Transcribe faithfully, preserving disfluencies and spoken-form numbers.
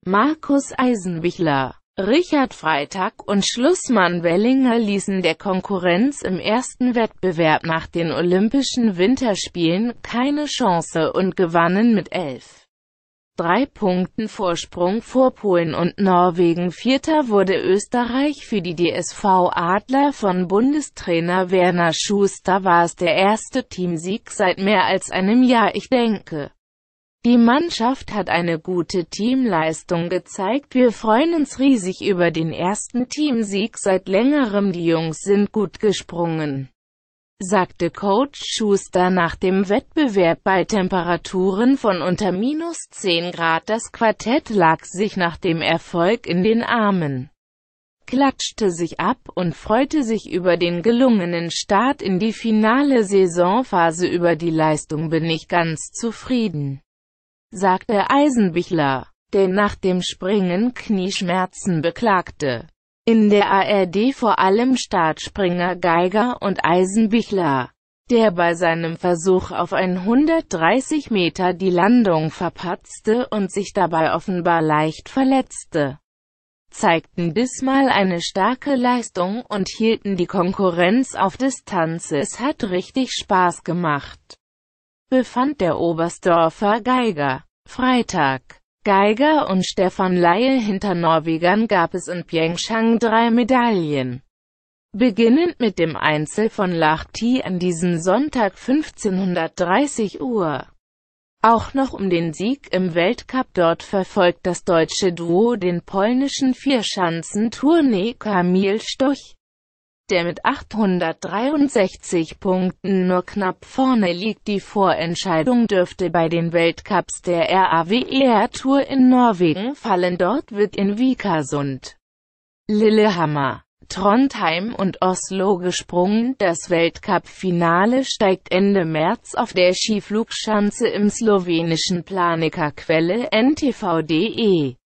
Markus Eisenbichler, Richard Freytag und Schlussmann Wellinger ließen der Konkurrenz im ersten Wettbewerb nach den Olympischen Winterspielen keine Chance und gewannen mit elf drei Punkten Vorsprung vor Polen und Norwegen. Vierter wurde Österreich. Für die D S V Adler von Bundestrainer Werner Schuster war es der erste Teamsieg seit mehr als einem Jahr. Ich denke, die Mannschaft hat eine gute Teamleistung gezeigt. Wir freuen uns riesig über den ersten Teamsieg seit längerem. Die Jungs sind gut gesprungen, sagte Coach Schuster nach dem Wettbewerb. Bei Temperaturen von unter minus zehn Grad das Quartett lag sich nach dem Erfolg in den Armen, klatschte sich ab und freute sich über den gelungenen Start in die finale Saisonphase. Über die Leistung bin ich ganz zufrieden, sagte Eisenbichler, der nach dem Springen Knieschmerzen beklagte. In der A R D vor allem Startspringer Geiger und Eisenbichler, der bei seinem Versuch auf hundertdreißig Meter die Landung verpatzte und sich dabei offenbar leicht verletzte, zeigten diesmal eine starke Leistung und hielten die Konkurrenz auf Distanz. Es hat richtig Spaß gemacht, befand der Oberstdorfer Geiger. Freytag, Geiger und Stefan Laie. Hinter Norwegern gab es in Pyeongchang drei Medaillen. Beginnend mit dem Einzel von Lahti an diesem Sonntag fünfzehn Uhr dreißig. Auch noch um den Sieg im Weltcup. Dort verfolgt das deutsche Duo den polnischen Vierschanzenturner Kamil Stoch, der mit achthundertdreiundsechzig Punkten nur knapp vorne liegt. Die Vorentscheidung dürfte bei den Weltcups der R A W E R Tour in Norwegen fallen. Dort wird in Vikersund, Lillehammer, Trondheim und Oslo gesprungen. Das Weltcup-Finale steigt Ende März auf der Skiflugschanze im slowenischen Planica. Quelle N T V punkt de